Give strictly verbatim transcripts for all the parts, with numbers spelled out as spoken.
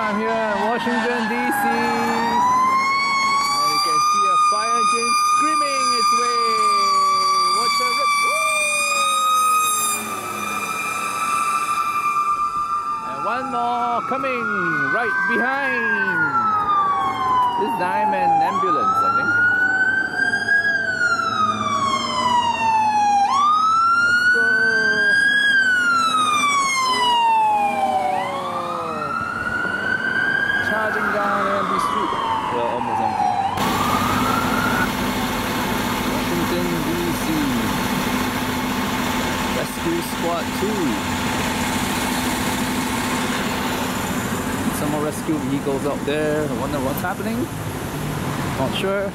I'm here in Washington, D C And you can see a fire engine screaming its way. Watch her rip. Woo! And one more coming right behind. This Diamond ambulance, I think. Charging down Amby Street. Well, almost empty. Washington, D C Rescue Squad two. Some more rescue vehicles out there. I wonder what's happening. Not sure.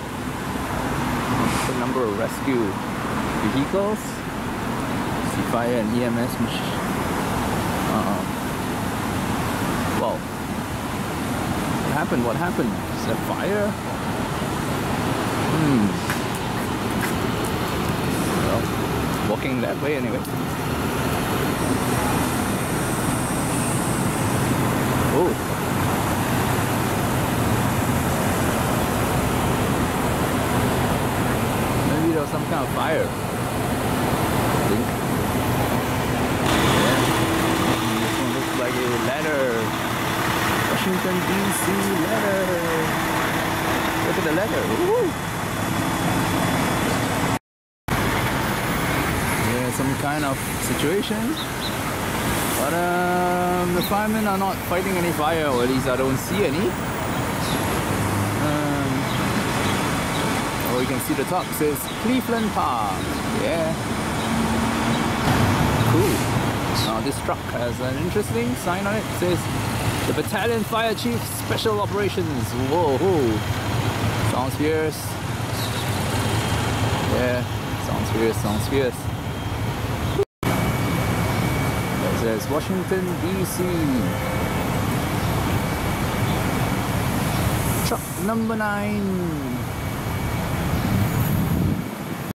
The number of rescue vehicles. See fire and E M S machine. Uh-oh. Well. What happened? What happened? Is there fire? Hmm. Well, walking that way anyway. Oh. Maybe there was some kind of fire. I think. Yeah. This one looks like a ladder. Washington, D C letter. Look at the letter. Woo! Yeah, some kind of situation. But um, the firemen are not fighting any fire, or at least I don't see any. Um, oh, you can see the top says Cleveland Park. Yeah. Cool. Now this truck has an interesting sign on it. It says the Battalion Fire Chief Special Operations. Whoa, whoa. Sounds fierce. Yeah, sounds fierce, sounds fierce. It says Washington, D C Truck number nine.